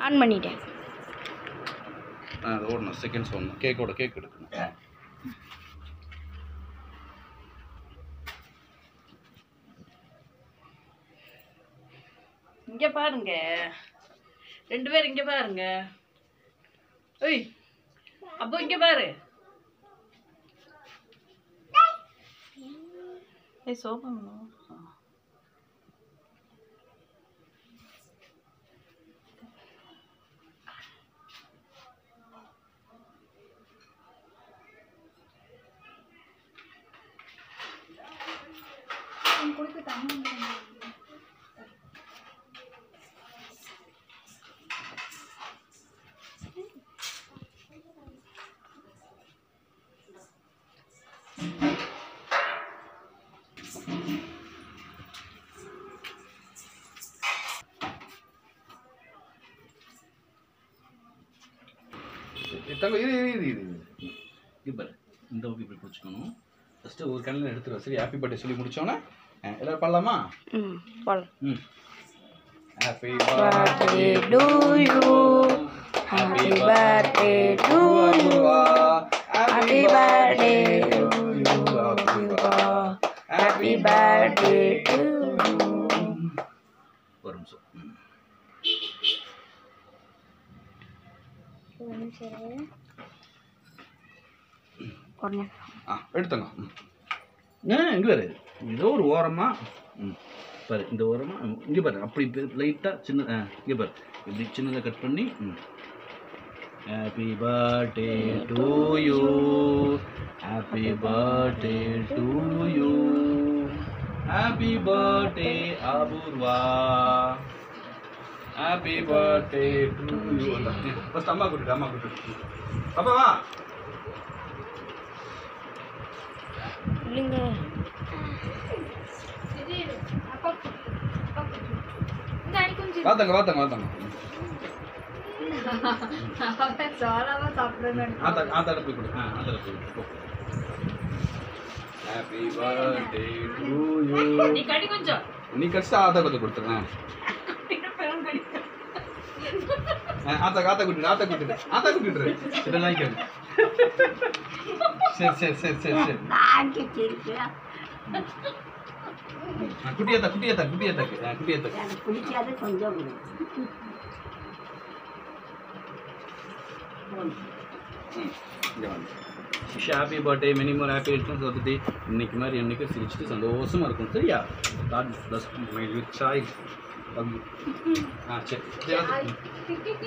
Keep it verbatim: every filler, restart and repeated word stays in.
On பண்ணிட்டேன். ஆ அது ஓடணும், செகண்ட்ஸ் ஓடணும். கேக்கோட கேக் எடுக்கணும். இங்க பாருங்க, ரெண்டு பேரும் இங்க பாருங்க. ஓய் அப்போ இங்க பாரு. ஏய் சோபம் கொடுத்து தண்ணி தங்க இரு இரு இரு இரு இப்போ இந்த ஓகே இப்படி பிடிச்சிக்கணும். ஃபஸ்ட்டு ஒரு கண்ணில் எடுத்துருவோம். சரி, ஹாப்பி பர்த்டே சொல்லி முடிச்சோன்னே எல்லாரும் பண்ணலாமா? ம் போலாம். ம் happy birthday to you, happy birthday to you, happy birthday to you, happy birthday to you. ஒரு நிமிஷம். ஆ எடுத்துங்க. ஆ இங்கே பாரு, ஏதோ ஒரு ஓரமாக ம் பாரு, இந்த ஓரமாக இங்கே பாரு, அப்படி லைட்டாக சின்ன ஆ இங்கே பாரு, இப்படி சின்னதாக கட் பண்ணி ம் happy birthday to you, happy birthday to you, happy birthday Apoorva, happy birthday to you. First அம்மா கூட்டிட்டு அம்மா கூட்டிட்டு அப்பா வா. இல்லைங்க வாத்தங்க வாத்தங்க வாத்தங்க ஆத்தா ஆத்தாட போய் கொடு. ஆ ஆத்தாட போய் கொடு. Happy birthday to you. நீ கடி கொஞ்சம். நீ கஷ்டம் ஆத்தா கொண்டு கொடுத்துறேன். ஆத்தா ஆத்தா கூட்டிட்டு ஆத்தா கூட்டிட்டு ஆத்தா கூட்டிட்டு இதெல்லாம் கேளு. சரி சரி சரி சரி சரி குட்டியாத்தா குட்டியாத்தா குட்டியாத்தா குட்டியாத்தா குடிக்காது கொஞ்சம் happy birthday, many more happy returns of the day. இன்னைக்கு மாதிரி என்னைக்கு சிரிச்சுட்டு சந்தோஷமா இருக்கும். சரியா? God bless my rich child. ஆ சரி.